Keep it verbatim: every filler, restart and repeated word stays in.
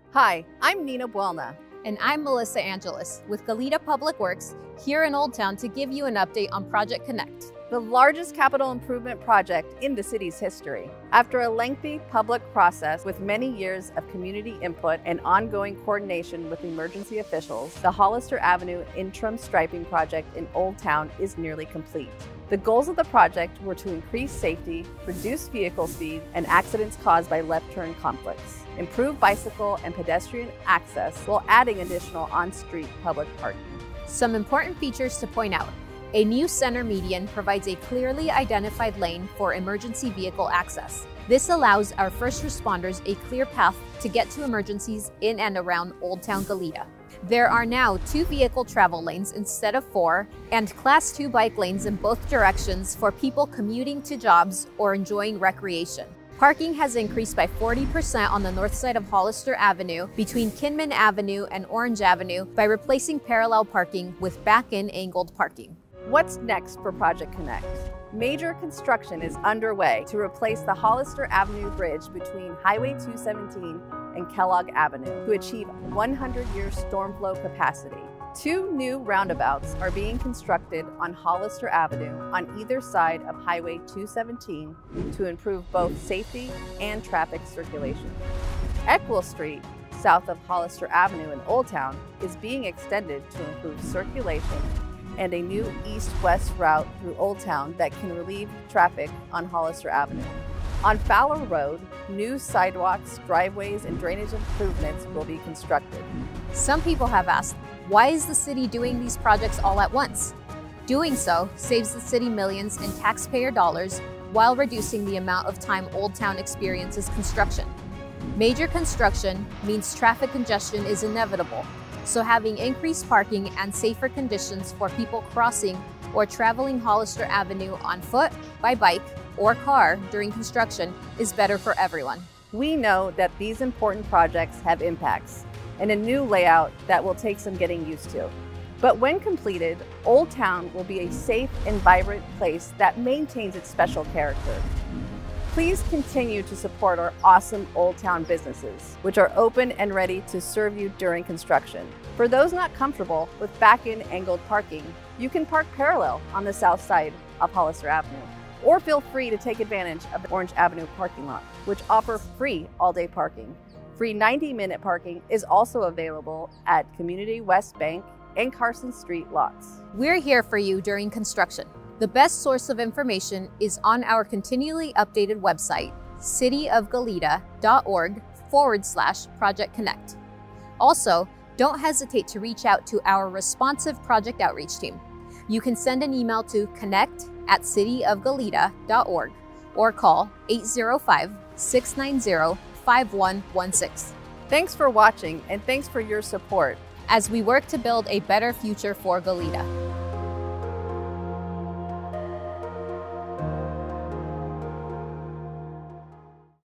Hi, I'm Nina Buelna. And I'm Melissa Angeles with Goleta Public Works here in Old Town to give you an update on Project Connect, the largest capital improvement project in the city's history. After a lengthy public process with many years of community input and ongoing coordination with emergency officials, the Hollister Avenue interim striping project in Old Town is nearly complete. The goals of the project were to increase safety, reduce vehicle speed and accidents caused by left turn conflicts, improve bicycle and pedestrian access while adding additional on-street public parking. Some important features to point out. A new center median provides a clearly identified lane for emergency vehicle access. This allows our first responders a clear path to get to emergencies in and around Old Town Goleta. There are now two vehicle travel lanes instead of four, and class two bike lanes in both directions for people commuting to jobs or enjoying recreation. Parking has increased by forty percent on the north side of Hollister Avenue between Kinman Avenue and Orange Avenue by replacing parallel parking with back-in angled parking. What's next for Project Connect? Major construction is underway to replace the Hollister Avenue Bridge between Highway two seventeen and Kellogg Avenue to achieve one hundred year storm flow capacity. Two new roundabouts are being constructed on Hollister Avenue on either side of Highway two seventeen to improve both safety and traffic circulation. Equal Street, south of Hollister Avenue in Old Town, is being extended to improve circulation and a new east-west route through Old Town that can relieve traffic on Hollister Avenue. On Fowler Road, new sidewalks, driveways, and drainage improvements will be constructed. Some people have asked, why is the city doing these projects all at once? Doing so saves the city millions in taxpayer dollars while reducing the amount of time Old Town experiences construction. Major construction means traffic congestion is inevitable, so having increased parking and safer conditions for people crossing or traveling Hollister Avenue on foot, by bike, or car during construction is better for everyone. We know that these important projects have impacts and a new layout that will take some getting used to. But when completed, Old Town will be a safe and vibrant place that maintains its special character. Please continue to support our awesome Old Town businesses, which are open and ready to serve you during construction. For those not comfortable with back-in angled parking, you can park parallel on the south side of Hollister Avenue. Or feel free to take advantage of the Orange Avenue parking lot, which offer free all-day parking. Free ninety minute parking is also available at Community West Bank and Carson Street lots. We're here for you during construction. The best source of information is on our continually updated website, cityofgoleta.org forward slash Project Connect. Also, don't hesitate to reach out to our responsive project outreach team. You can send an email to connect at cityofgoleta dot org or call eight zero five, six nine zero, five one one six. Thanks for watching and thanks for your support as we work to build a better future for Goleta.